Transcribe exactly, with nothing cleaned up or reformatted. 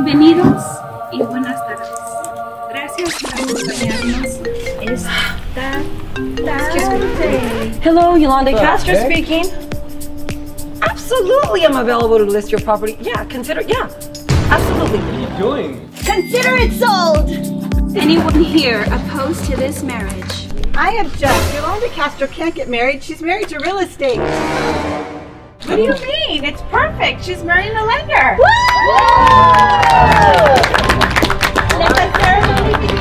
Bienvenidos y buenas tardes. Gracias por acompañarnos esta tarde. Hello, Yolanda Castro Okay. speaking. Absolutely, I'm available to list your property. Yeah, consider, yeah, absolutely. What are you doing? Consider it sold! Anyone here opposed to this marriage? I object. Yolanda Castro can't get married. She's married to real estate. What do you mean? It's perfect. She's marrying a lender. Let the ceremony begin.